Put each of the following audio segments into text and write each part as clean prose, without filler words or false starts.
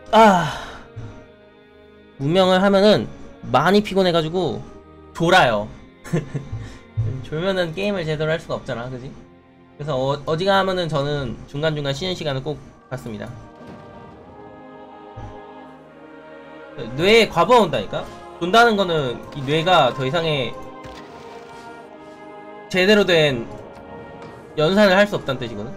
아, 무명을 하면은 많이 피곤해가지고 졸아요. 졸면은 게임을 제대로 할 수가 없잖아, 그지? 그래서 어지간하면은 저는 중간중간 쉬는 시간을 꼭 갖습니다. 뇌에 과부하 온다니까? 돈다는 거는 이 뇌가 더 이상의 제대로 된 연산을 할 수 없다는 뜻이거든?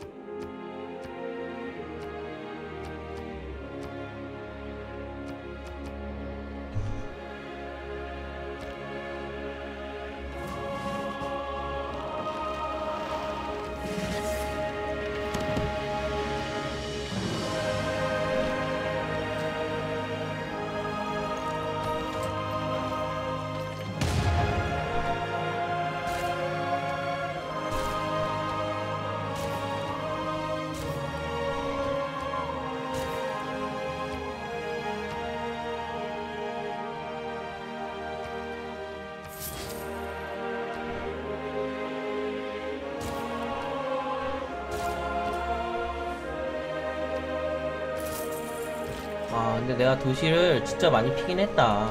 아, 근데 내가 도시를 진짜 많이 피긴 했다.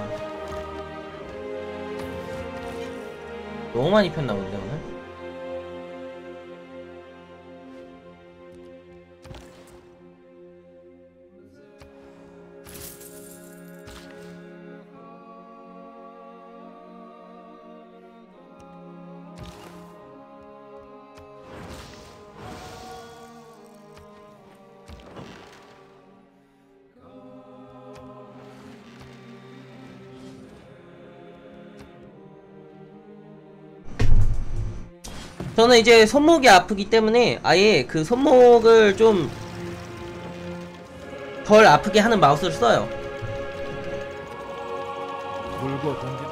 너무 많이 폈나 본데, 오늘? 저는 이제 손목이 아프기 때문에 아예 그 손목을 좀 덜 아프게 하는 마우스를 써요. 물과 공기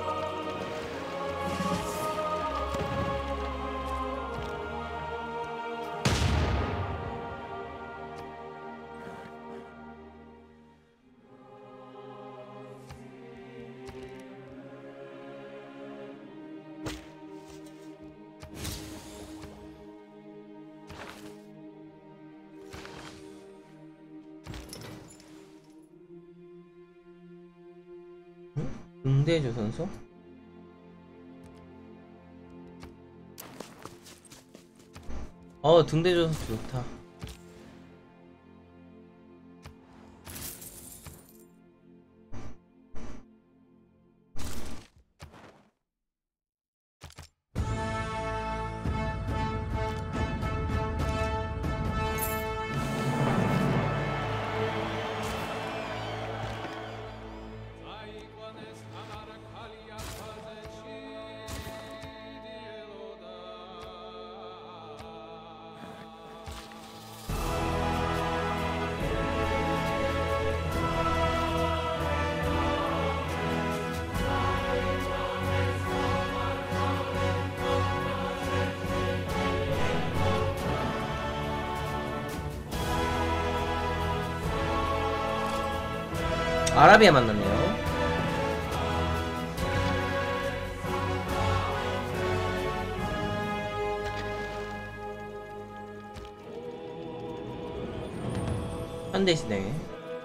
응대주 선수? 등대주 선수 좋다. 아라비아 만났네요. 현대시대.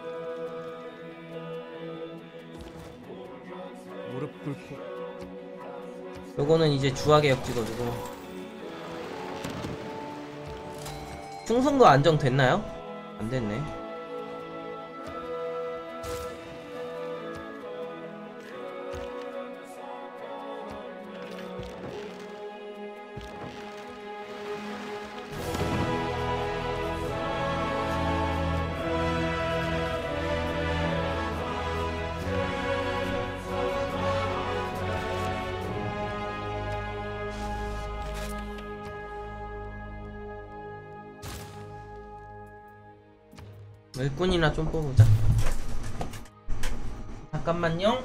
무릎 꿇고 요거는 이제 주화개혁 찍어주고. 충성도 안정됐나요? 안됐네. 일꾼이나 좀 뽑으자. 잠깐만요.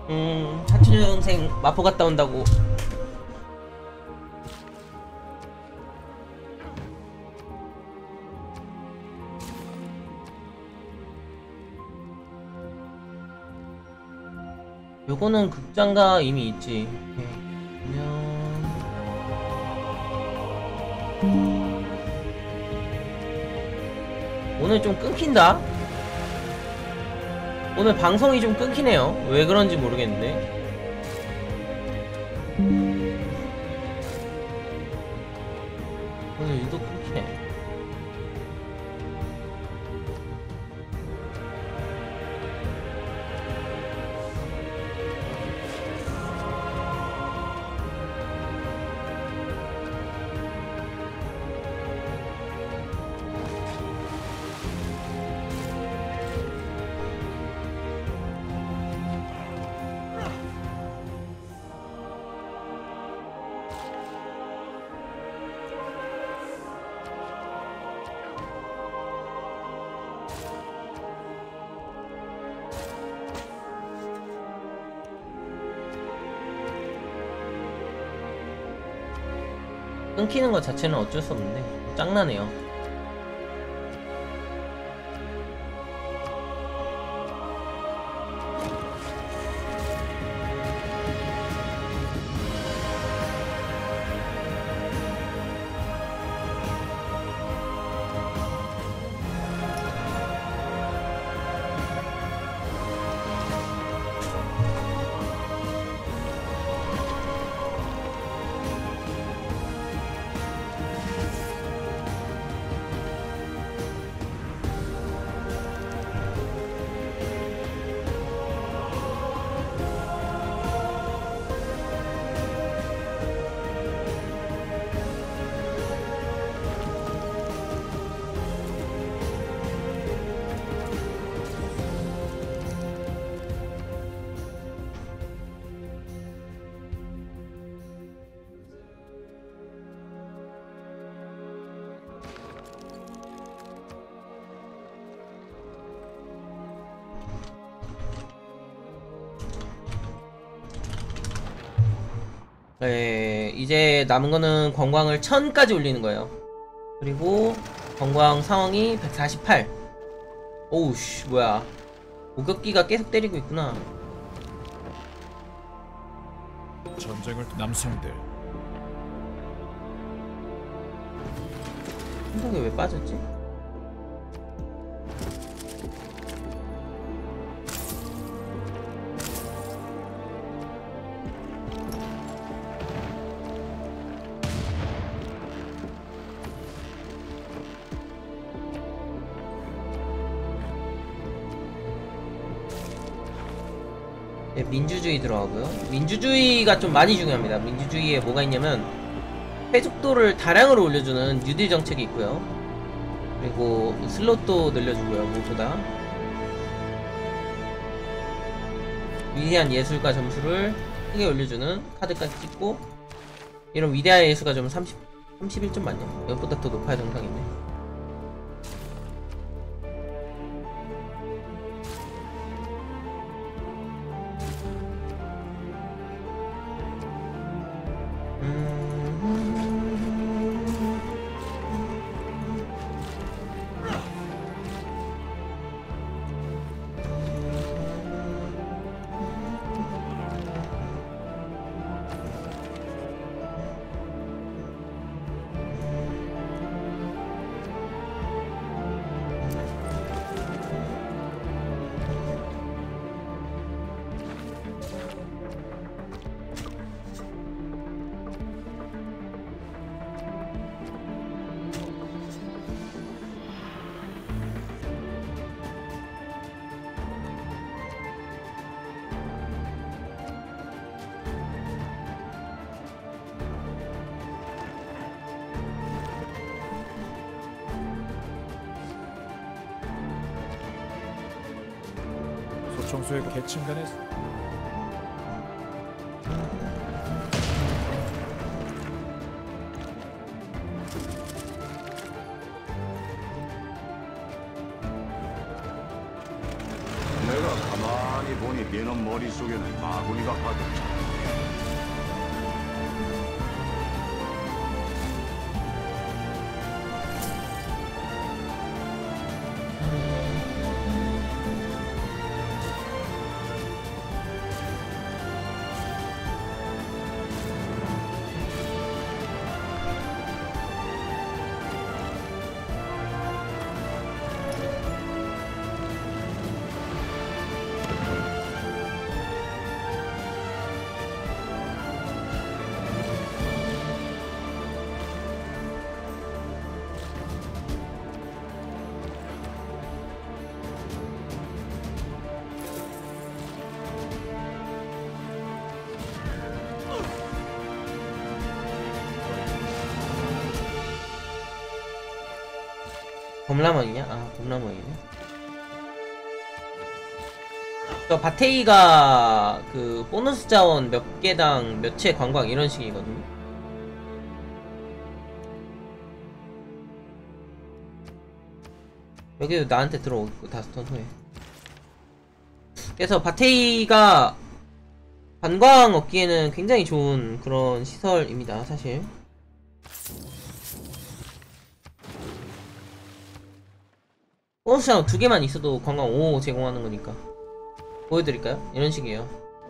사촌 동생 마포 갔다 온다고. 요거는 극장가 이미 있지. 오늘 좀 끊긴다? 오늘 방송이 좀 끊기네요. 왜 그런지 모르겠는데. 오늘 유독 끊기네. 끊기는 것 자체는 어쩔 수 없는데 짱나네요. 네, 이제 남은 거는 건광을 1000까지 올리는 거예요. 그리고 건광 상황이 148. 오우씨, 뭐야. 목욕기가 계속 때리고 있구나. 전쟁을 남성들 한동이 왜 빠졌지? 네, 민주주의 들어가고요. 민주주의가 좀 많이 중요합니다. 민주주의에 뭐가 있냐면 회족도를 다량으로 올려주는 뉴딜 정책이 있고요. 그리고 슬롯도 늘려주고요. 무엇보다 위대한 예술가 점수를 크게 올려주는 카드까지 찍고, 이런 위대한 예술가 점 31점 맞냐? 이것보다 더 높아야 정상인데. 소청소의 계층 간의 내가 가만히 보니 네놈 머릿속에는 마구니가 가득 범라먼이냐? 아, 범라먼이네. 저 바테이가 그 보너스 자원 몇 개당 몇 채 관광 이런 식이거든요. 여기도 나한테 들어오고 다섯 턴 후에. 그래서 바테이가 관광 얻기에는 굉장히 좋은 그런 시설입니다, 사실. 보너스 자원 2개만 있어도 관광 5 제공하는 거니까. 보여드릴까요? 이런 식이에요.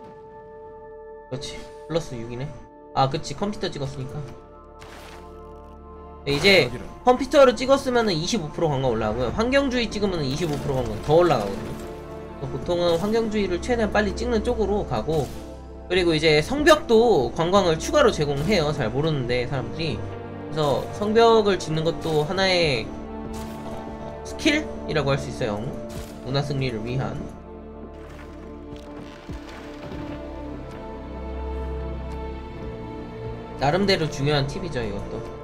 그렇지. 플러스 6이네. 아, 그치. 컴퓨터 찍었으니까. 네, 이제 컴퓨터를 찍었으면은 25% 관광 올라가고요. 환경주의 찍으면 25% 관광 더 올라가거든요. 보통은 환경주의를 최대한 빨리 찍는 쪽으로 가고, 그리고 이제 성벽도 관광을 추가로 제공해요. 잘 모르는데 사람들이. 그래서 성벽을 짓는 것도 하나의 스킬이라고 할 수 있어요. 문화 승리를 위한. 나름대로 중요한 팁이죠, 이것도.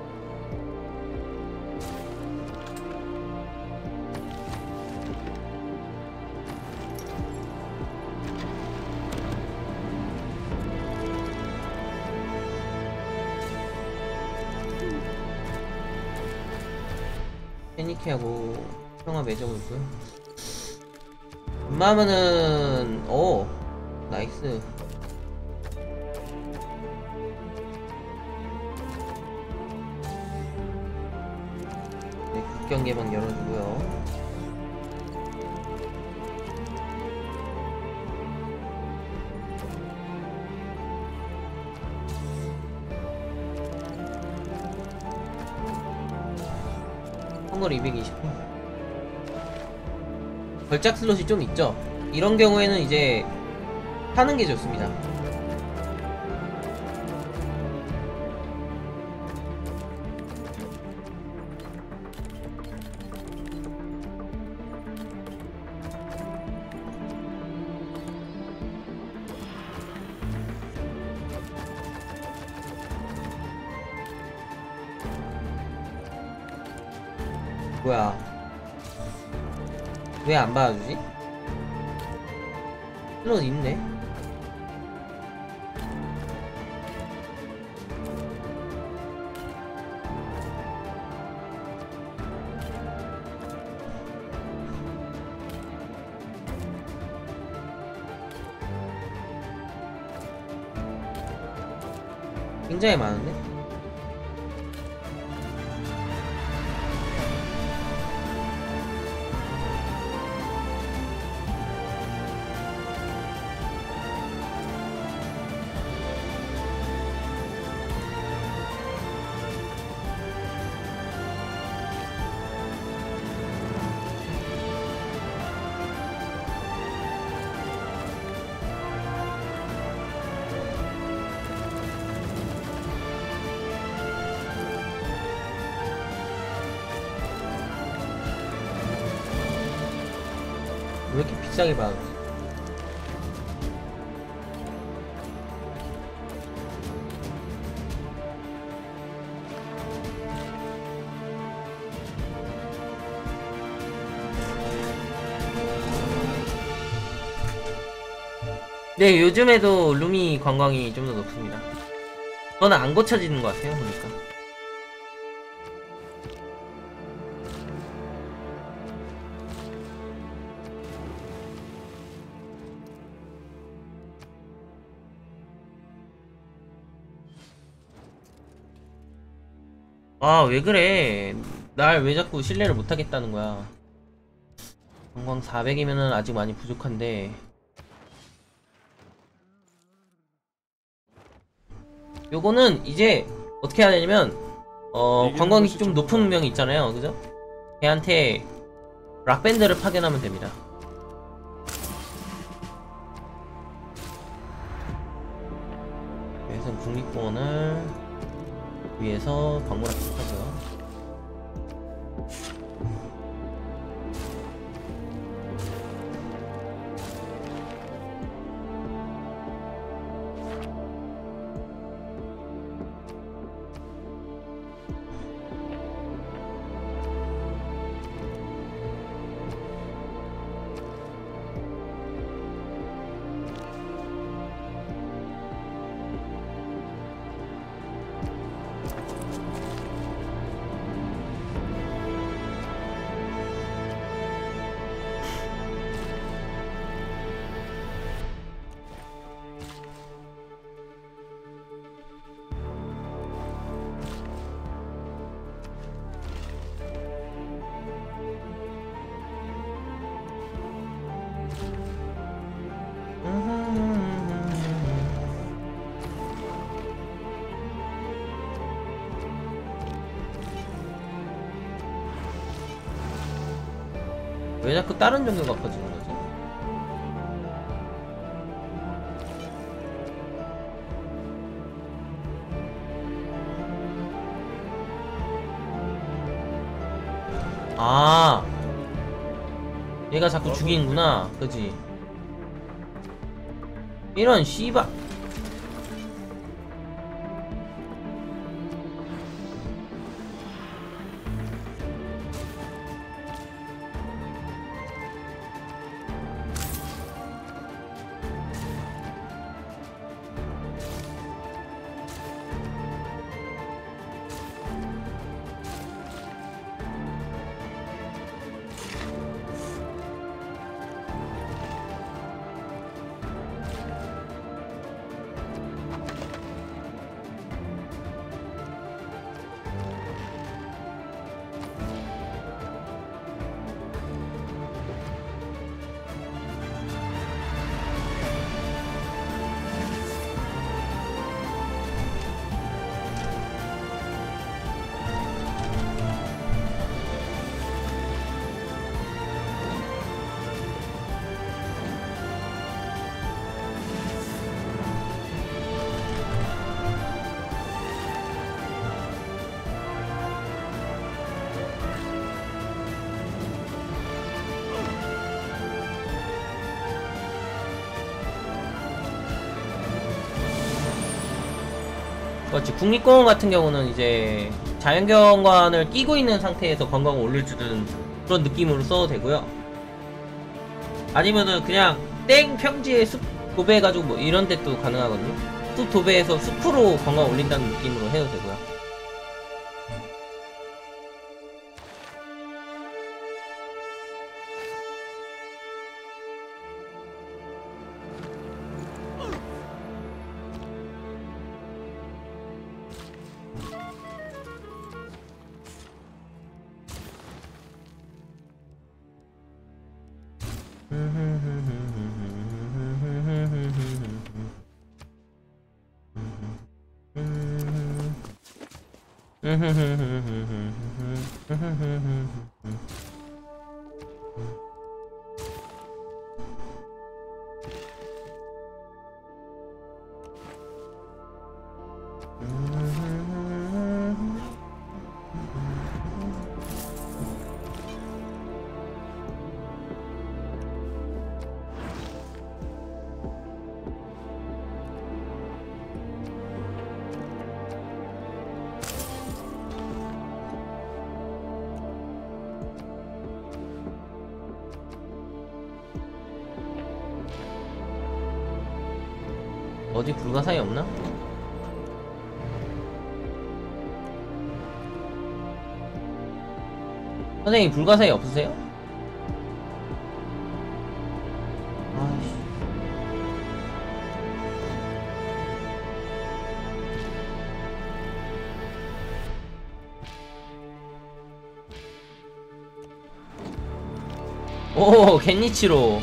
페니키하고 평화 맺어고 있고요. 웬만하면은 나이스. 네, 국경 개방 열어주고요. 선거 220호. 걸작 슬롯이 좀 있죠. 이런 경우에는 이제 하는 게 좋습니다. 뭐야, 왜 안 받아주지? 슬롯 있네. 굉장히 많은데? 왜 이렇게 비싸게 받았지? 네, 요즘에도 루미 관광이 좀 더 높습니다. 저는 안 고쳐지는 것 같아요, 보니까. 아, 왜 그래? 날 왜 자꾸 신뢰를 못하겠다는 거야? 관광 400이면은 아직 많이 부족한데. 요거는 이제 어떻게 해야 되냐면, 관광이 좀 높은 문명이 있잖아요. 그죠? 걔한테 락밴드를 파견하면 됩니다. 그래서 국립공원을 위해서 광고를 하고요. 왜 자꾸 다른 종교가 퍼지는 거지? 아, 얘가 자꾸 죽이는구나. 그지? 이런 씨발. 그렇지. 국립공원 같은 경우는 이제 자연경관을 끼고 있는 상태에서 관광을 올려주는 그런 느낌으로 써도 되고요. 아니면은 그냥 땡 평지에 숲 도배해가지고 뭐 이런 데도 가능하거든요. 숲 도배해서 숲으로 관광 올린다는 느낌으로 해도 되고요. 어디 불가사의 없나? 선생님 불가사의 없으세요? 아이씨. 오, 겐니치로.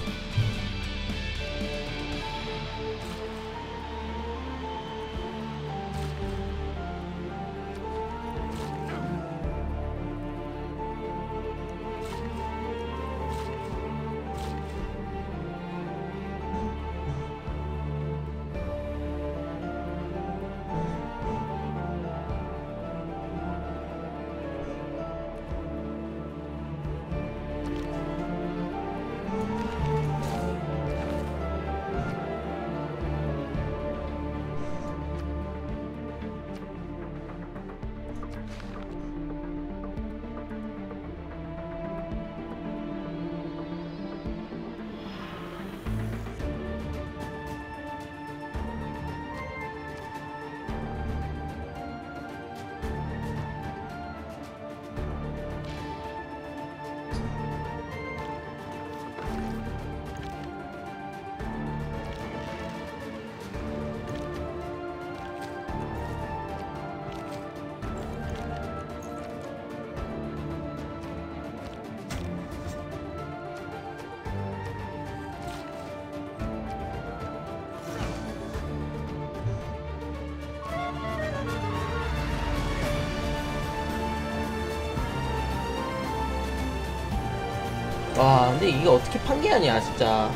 와, 근데 이게 어떻게 판계하냐, 진짜.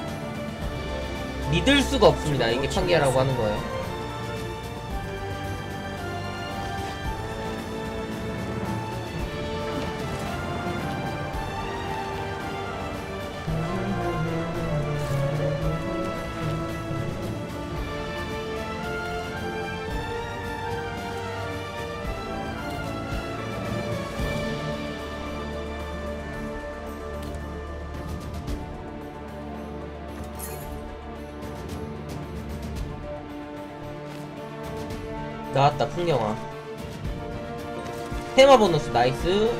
믿을 수가 없습니다. 이게 판계라고 하는 거예요. 나왔다, 풍경화. 테마 보너스 나이스.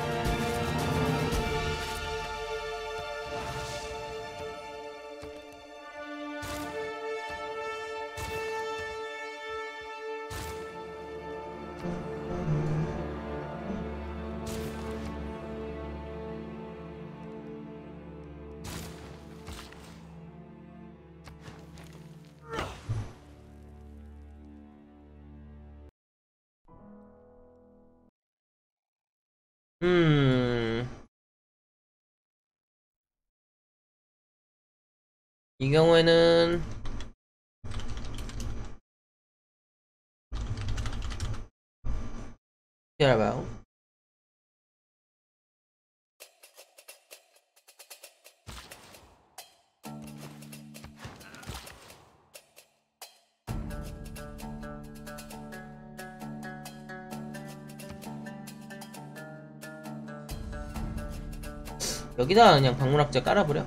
이 경우에는 기다려봐요. 여기다 그냥 방문학자 깔아버려.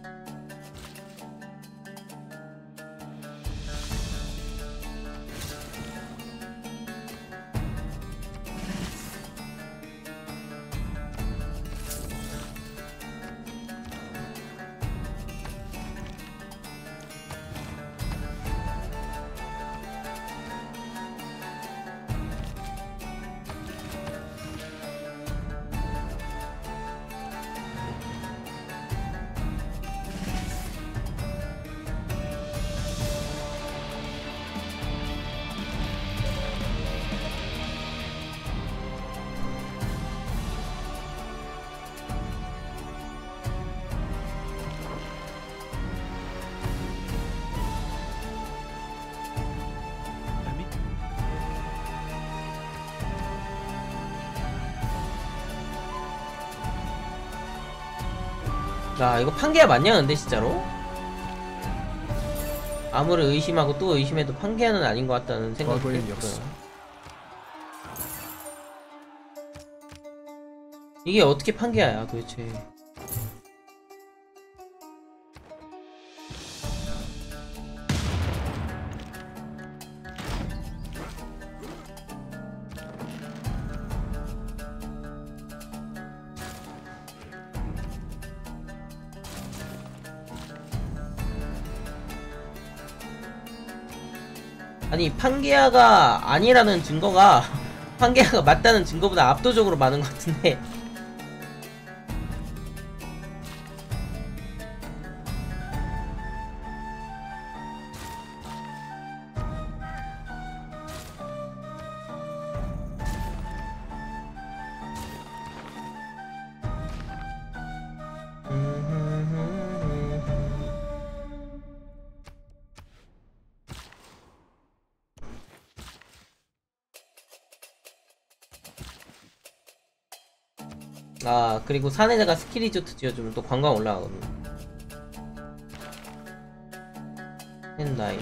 야, 이거 판계야 맞냐 근데 진짜로? 아무리 의심하고 또 의심해도 판계야는 아닌 것 같다는 생각이 과거의 역사. 들어요. 이게 어떻게 판계야야 도대체. 아니 판게아가 아니라는 증거가 판게아가 맞다는 증거보다 압도적으로 많은 것 같은데 아 그리고 산에다가 스키 리조트 지어주면 또 관광 올라가거든요. 헨다이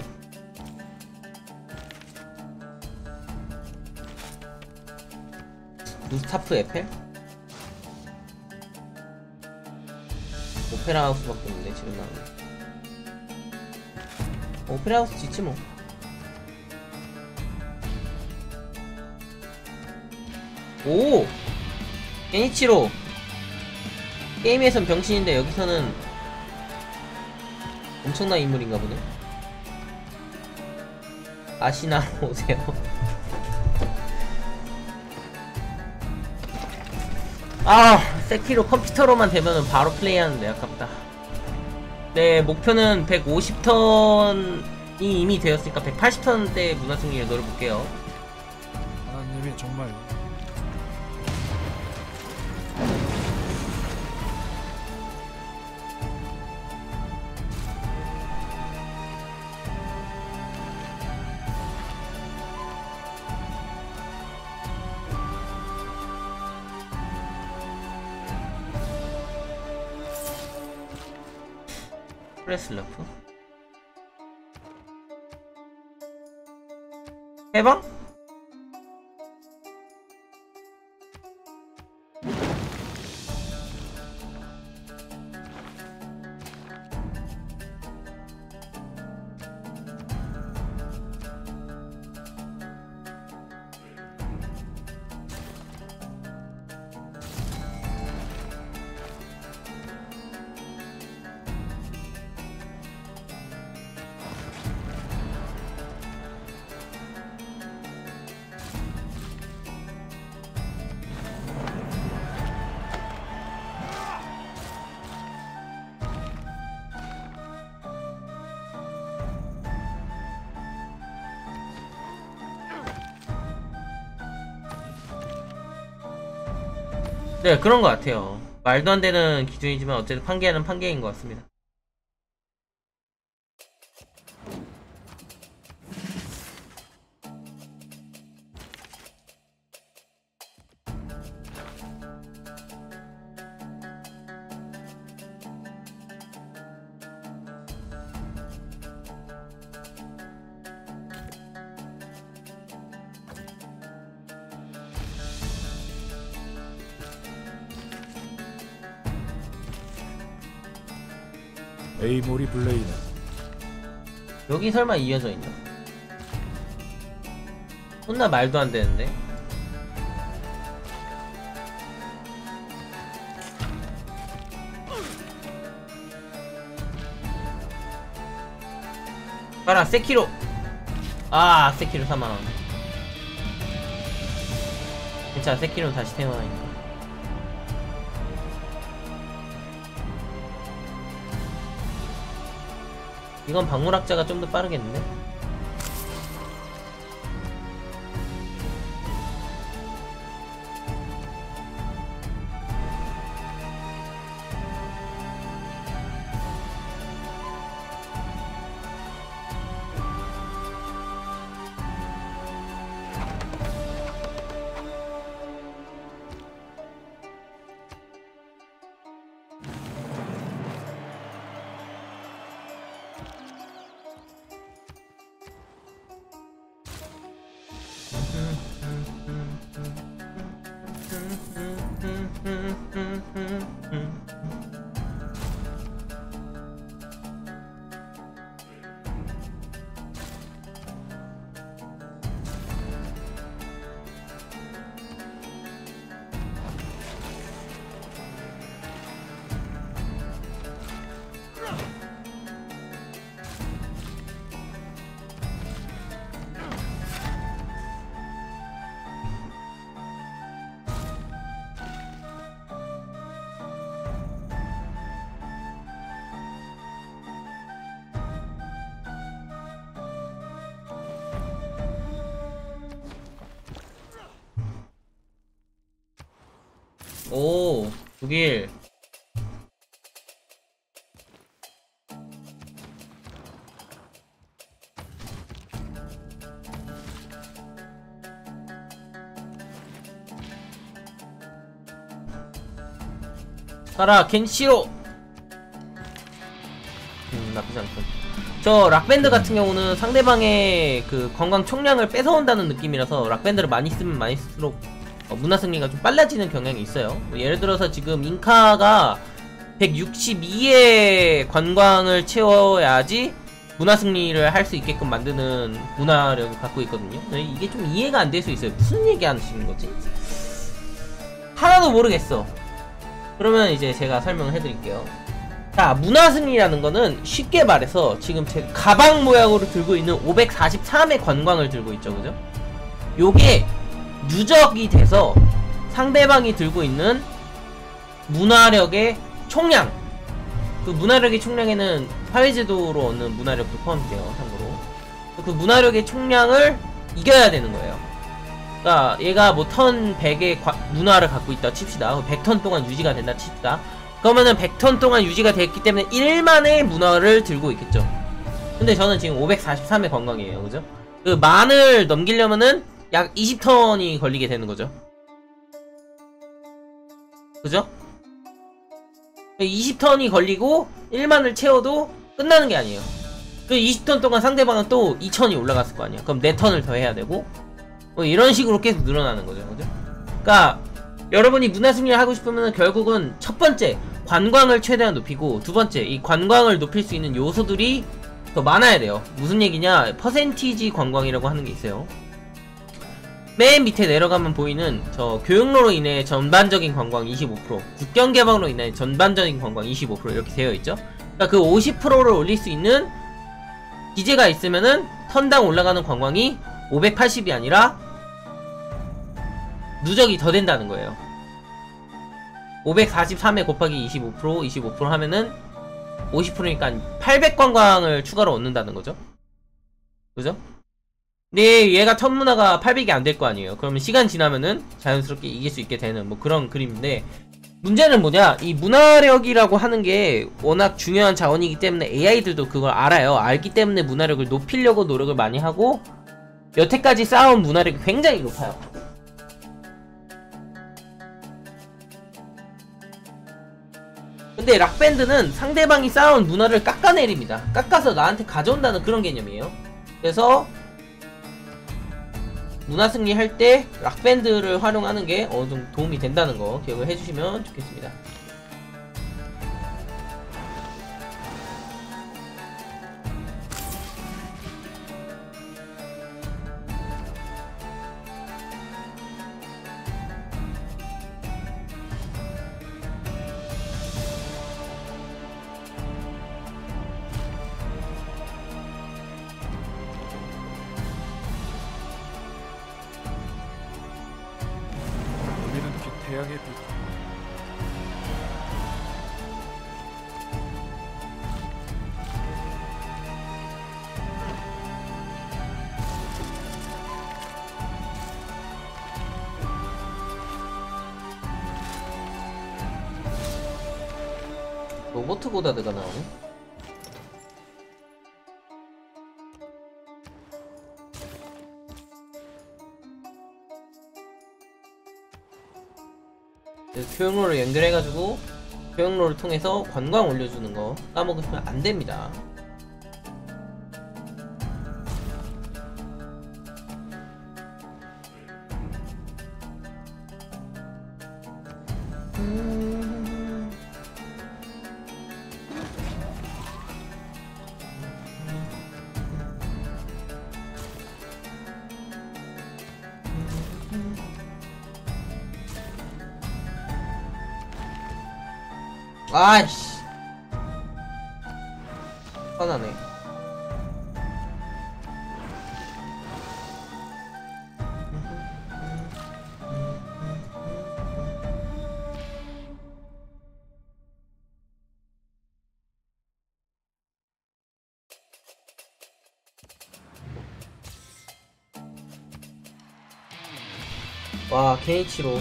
루스타프 에펠? 오페라 하우스밖에 없는데 지금 나오는. 오페라 하우스 짓지 뭐. 오! 게니치로! 게임에선 병신인데 여기서는 엄청난 인물인가 보네. 아시나로 오세요. 아, 세키로 컴퓨터로만 되면은 바로 플레이하는데 아깝다. 네, 목표는 150턴이 이미 되었으니까 180턴대 문화승리를 노려볼게요. 하나님이 정말 프레슬러프 해방? 네, 그런 것 같아요. 말도 안 되는 기준이지만 어쨌든 판계는 판계인 것 같습니다. 에이모리 블레이는 여기 설마 이어져 있나? 혼나 말도 안 되는데. 봐라, 세키로! 아, 세키로 3만원. 괜찮아, 세키로는 다시 태어나니까. 이건 박물학자가 좀 더 빠르겠는데? 오, 독일. 가라 겐시로. 나쁘지 않군. 저 락밴드 같은 경우는 상대방의 그 건강 총량을 뺏어온다는 느낌이라서 락밴드를 많이 쓰면 많이 쓸수록 문화승리가 좀 빨라지는 경향이 있어요. 예를 들어서 지금 잉카가 162의 관광을 채워야지 문화승리를 할 수 있게끔 만드는 문화력을 갖고 있거든요. 이게 좀 이해가 안 될 수 있어요. 무슨 얘기 하시는 거지? 하나도 모르겠어. 그러면 이제 제가 설명을 해드릴게요. 자, 문화승리라는 거는 쉽게 말해서 지금 제가 가방 모양으로 들고 있는 543의 관광을 들고 있죠, 그죠? 요게 누적이 돼서 상대방이 들고 있는 문화력의 총량, 그 문화력의 총량에는 사회제도로 얻는 문화력도 포함돼요. 참고로 그 문화력의 총량을 이겨야 되는 거예요. 그러니까 얘가 뭐 턴 100의 문화를 갖고 있다 칩시다. 100턴 동안 유지가 된다 칩시다. 그러면은 100턴 동안 유지가 됐기 때문에 1만의 문화를 들고 있겠죠. 근데 저는 지금 543의 관광이에요, 그죠? 그 만을 넘기려면은 약 20턴이 걸리게 되는 거죠. 그죠? 20턴이 걸리고 1만을 채워도 끝나는 게 아니에요. 그 20턴 동안 상대방은 또 2000이 올라갔을 거 아니에요. 그럼 4턴을 더 해야 되고 뭐 이런 식으로 계속 늘어나는 거죠, 그죠? 그러니까 여러분이 문화승리를 하고 싶으면 결국은 첫 번째 관광을 최대한 높이고, 두 번째 이 관광을 높일 수 있는 요소들이 더 많아야 돼요. 무슨 얘기냐, 퍼센티지 관광이라고 하는 게 있어요. 맨 밑에 내려가면 보이는 저 교육로로 인해 전반적인 관광 25%, 국경 개방으로 인해 전반적인 관광 25% 이렇게 되어 있죠. 그러니까 그 50%를 올릴 수 있는 기재가 있으면은 턴당 올라가는 관광이 580이 아니라 누적이 더 된다는 거예요. 543에 곱하기 25% 하면은 50%니까 800관광을 추가로 얻는다는 거죠. 그죠? 근데 얘가 턴 문화가 800이 안 될 거 아니에요. 그러면 시간 지나면은 자연스럽게 이길 수 있게 되는 뭐 그런 그림인데, 문제는 뭐냐, 이 문화력이라고 하는 게 워낙 중요한 자원이기 때문에 AI들도 그걸 알아요. 알기 때문에 문화력을 높이려고 노력을 많이 하고, 여태까지 쌓아온 문화력이 굉장히 높아요. 근데 락밴드는 상대방이 쌓아온 문화를 깎아내립니다. 깎아서 나한테 가져온다는 그런 개념이에요. 그래서 문화승리 할 때 락밴드를 활용하는 게 어느 정도 도움이 된다는 거 기억을 해주시면 좋겠습니다. 태양의 빛. 로보트 고다드가 나오네. 교육로를 연결해가지고 교육로를 통해서 관광 올려주는 거 까먹으시면 안 됩니다. 아이씨, 화나네. 와, 케이치로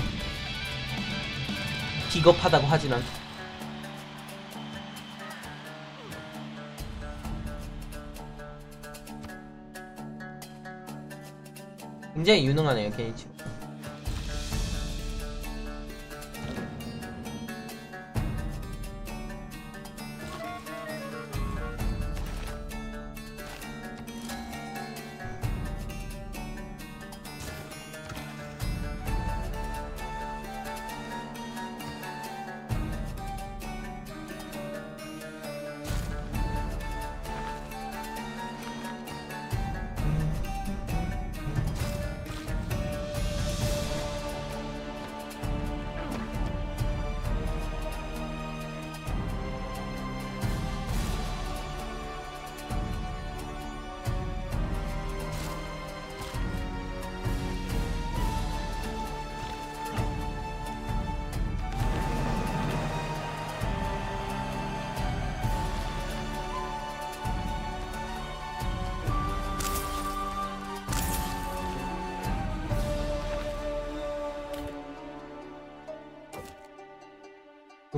기겁하다고 하진 않다. 굉장히 유능하네요, 케이치.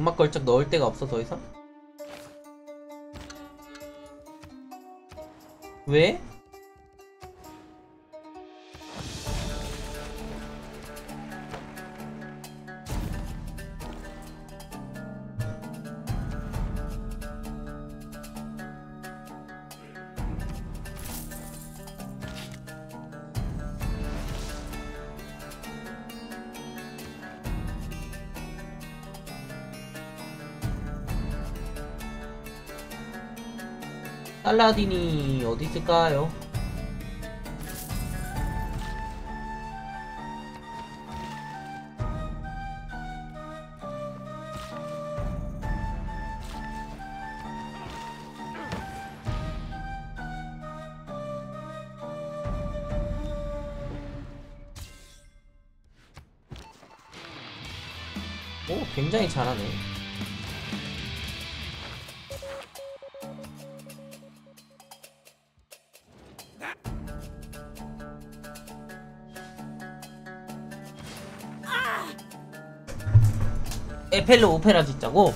점막 걸작 넣을 데가 없어 더 이상? 왜? 살라딘이 어디 있을까요? 오, 굉장히 잘하네. 에펠로 오페라 짓자고?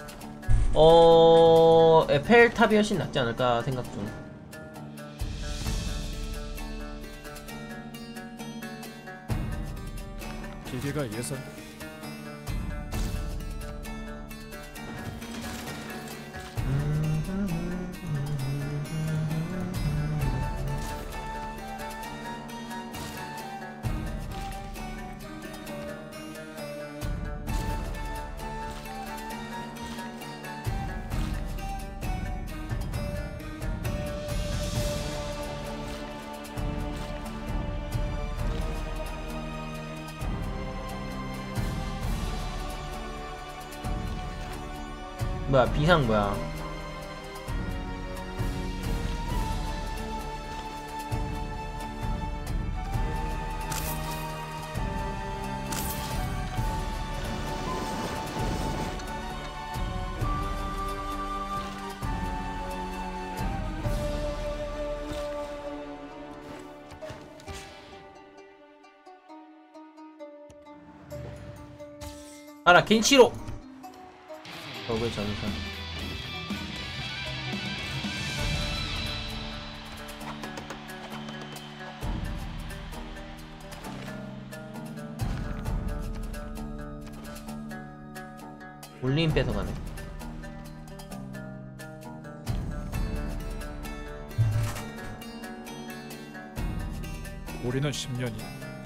에펠탑이 훨씬 낫지 않을까 생각 중. 기계가 예산 뭐야, 비상 뭐야. 알아, 겐시로! 적의 전선. 올림 뺏어가네. 우리는 10년이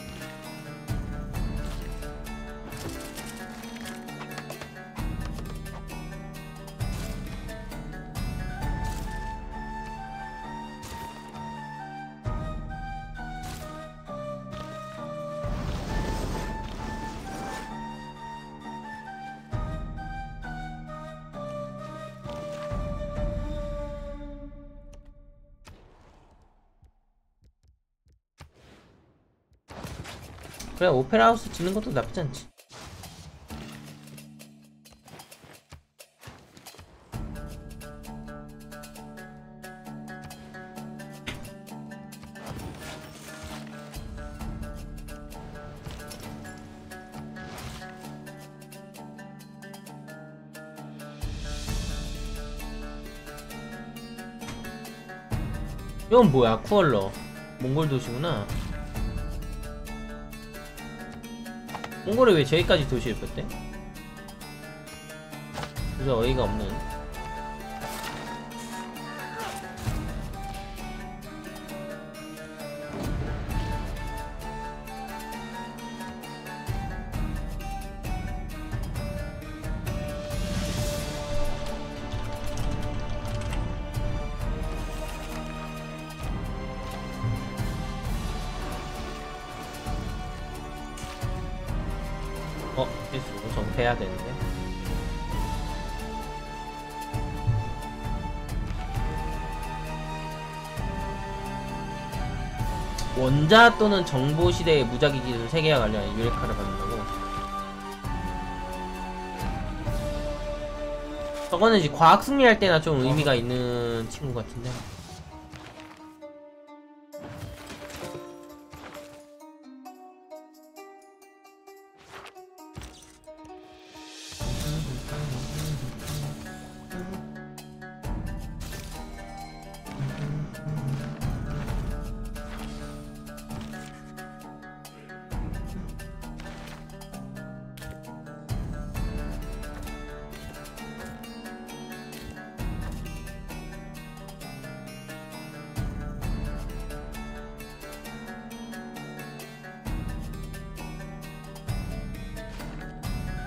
그래, 오페라 하우스 짓는 것도 나쁘지 않지. 이건 뭐야, 쿠얼러. 몽골 도시구나. 몽골이 왜 저기까지 도시를 뺐대? 그래서 어이가 없는. 필수로 정패해야 되는데. 원자 또는 정보 시대의 무작위 기술 3개와 관련한 유레카를 받는다고. 저거는 이제 과학 승리할 때나 좀 의미가 있는 친구 같은데.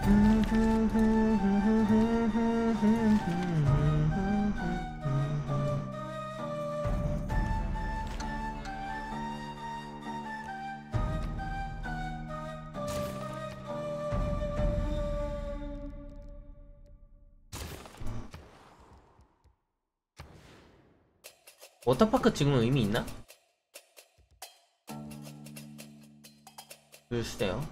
워터파크 지금은 의미 있나? 글쎄요.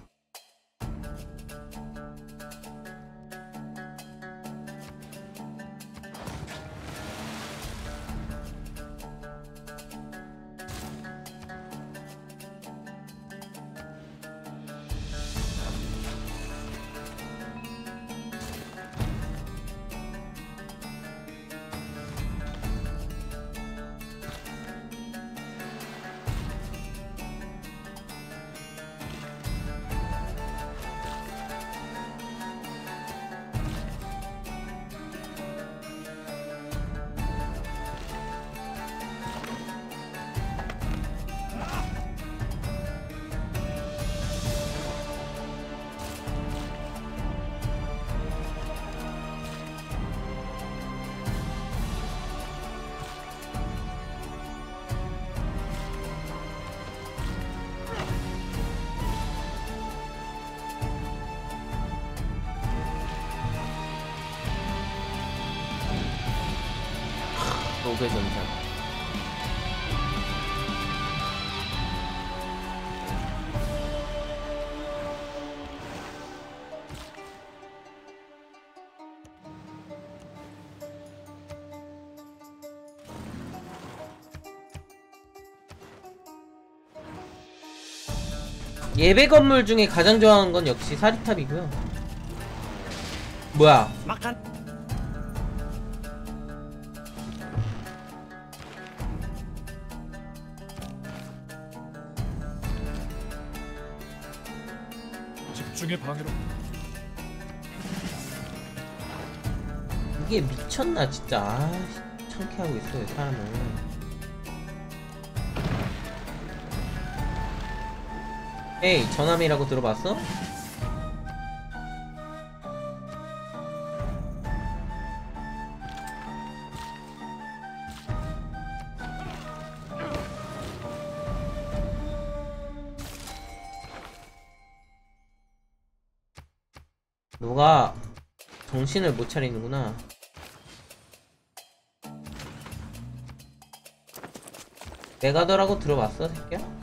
로그의 전장. 예배 건물 중에 가장 좋아하는 건 역시 사리탑이고요. 뭐야? 집중의 방해로. 이게 미쳤나 진짜. 아, 창피하고 있어요 사람은. 에이, 전함이라고 들어봤어? 너가 정신을 못 차리는구나. 메가더라고 들어봤어, 새끼야?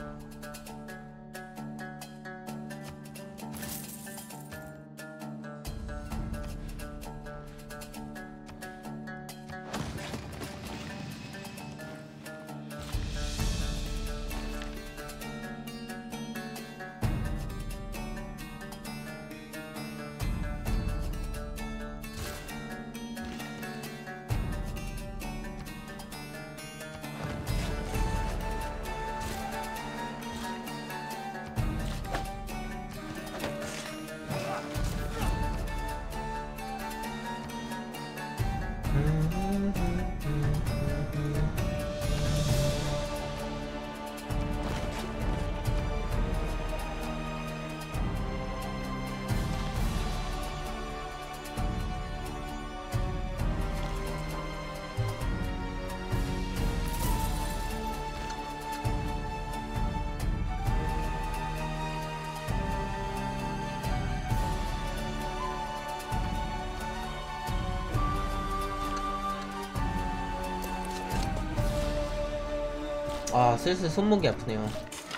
아, 슬슬 손목이 아프네요.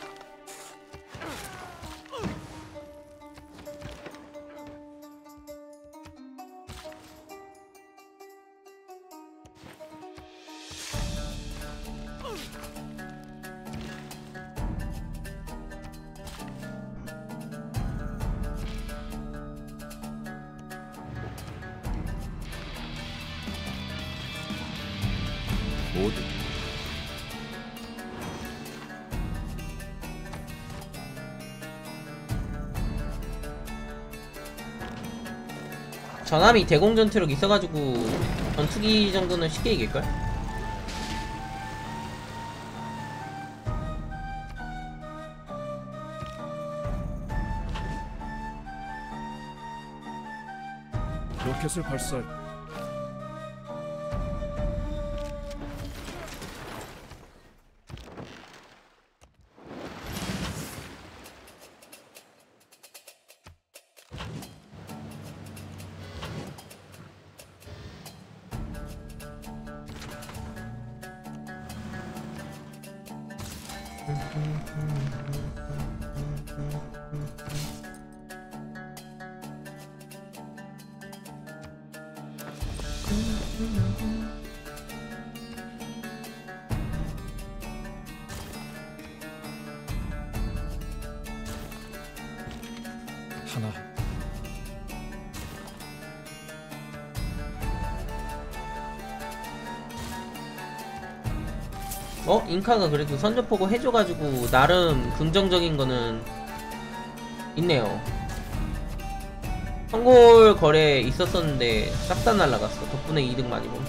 모두 전함이 대공전투력 있어가지고 전투기 정도는 쉽게 이길걸? 로켓을 발사. 하나. 잉카가 그래도 선전포고 해줘가지고 나름 긍정적인 거는 있네요. 성골 거래 있었었는데 싹 다 날라갔어. 덕분에 이득 많이 봄.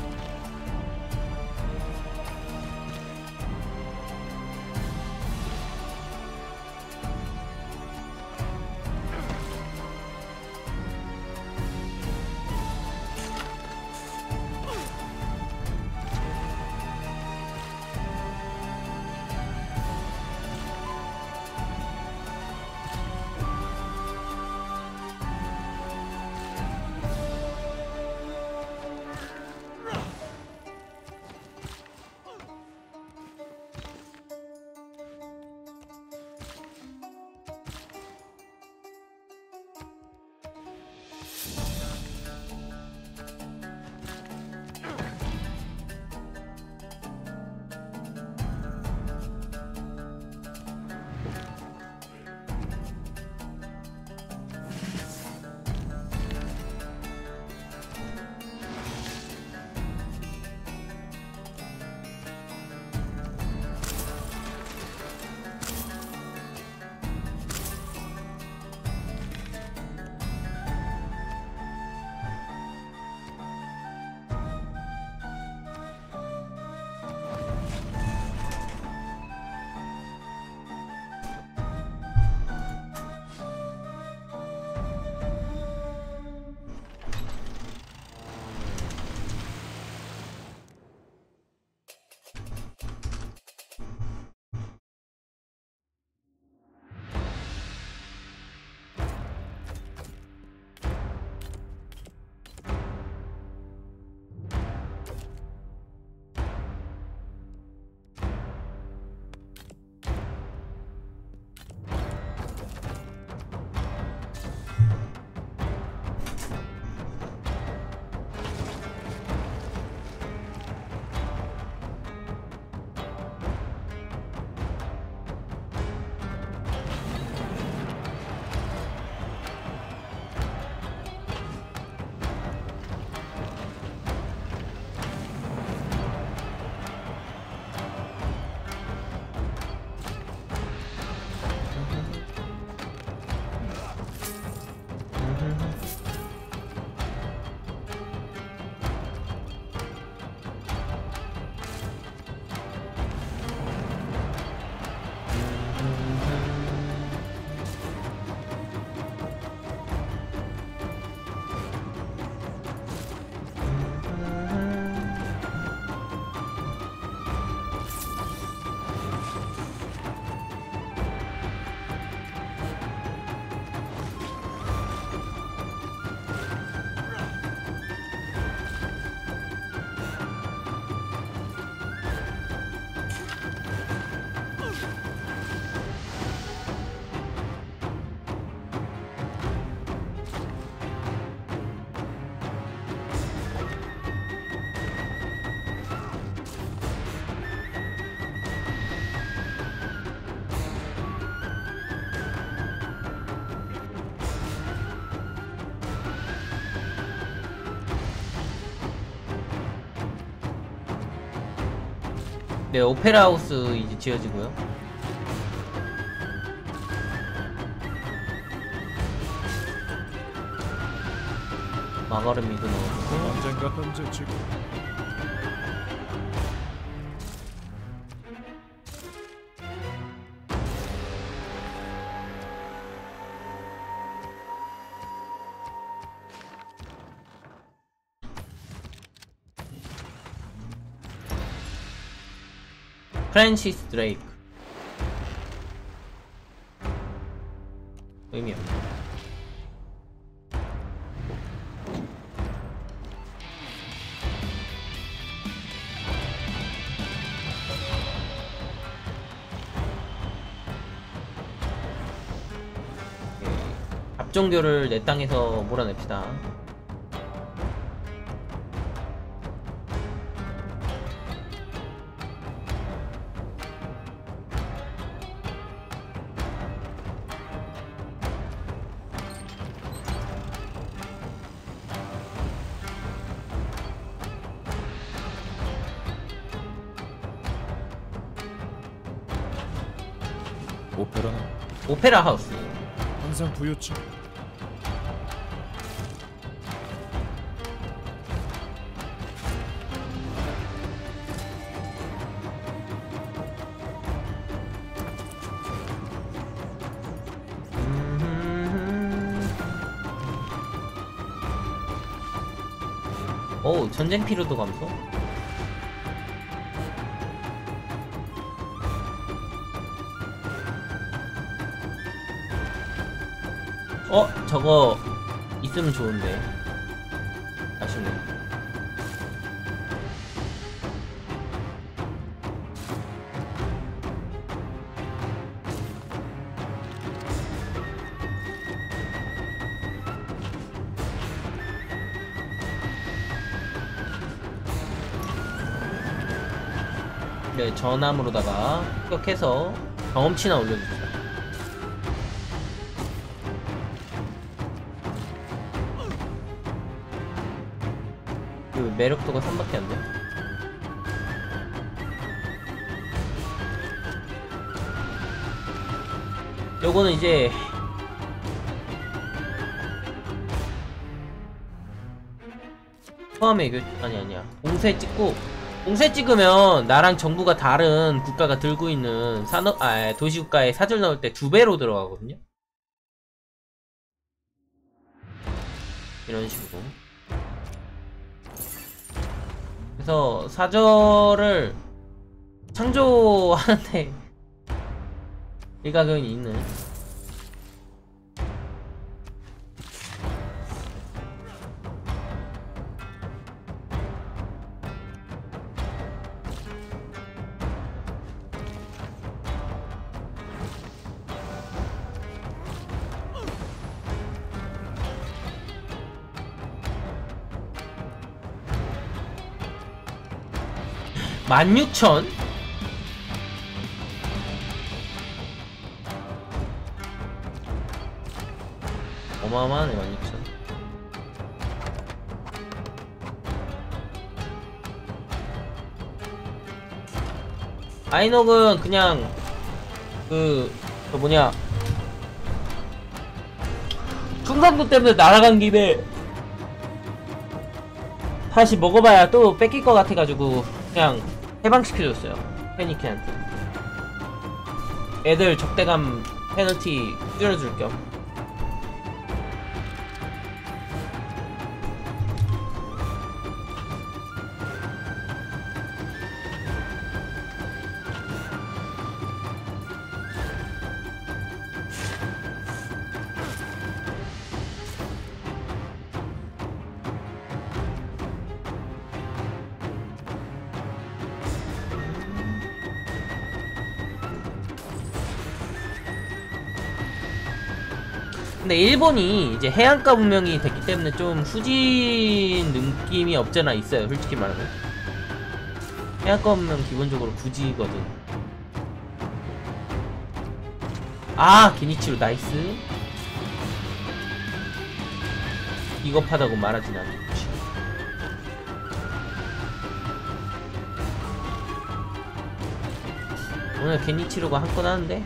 네, 오페라 하우스 이제 지어지고요. 마가른 미드 넣어주고. 언젠가 현재 지금 프랜시스 드레이크. 의미 없네. 갑종교를 내 땅에서 몰아냅시다. 오페라는 오페라 하우스. 항상 부유층. 오, 전쟁 피로도 감소? 저거 있으면 좋은데. 아쉽네. 네, 전함으로다가 습격해서 경험치나 올려줍시다. 그 매력도가 3밖에 안 돼. 요거는 이제 처음에 아니야. 봉쇄 찍고, 봉쇄 찍으면 나랑 정부가 다른 국가가 들고 있는 도시국가에 사절 넣을 때 2배로 들어가거든요. 이런 식으로. 그래서 사절을 창조하는데 일가견이 있는. (16,000) 어마어마하네. 16,000. 아이녹은 그냥 저 뭐냐, 충성도 때문에 날아간 김에 다시 먹어봐야 또 뺏길 것 같아가지고 그냥 해방시켜줬어요. 페니키한테. 애들 적대감 페널티 줄여줄 겸. 근데 일본이 이제 해안가 문명이 됐기 때문에 좀 후진 느낌이 없잖아 있어요. 솔직히 말하면 해안가 문명 기본적으로 굳이거든. 기니치로 나이스. 비겁하다고 말하진 않겠지. 오늘 게니치로가 한 건 하는데.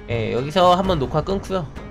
예, 여기서 한번 녹화 끊고요.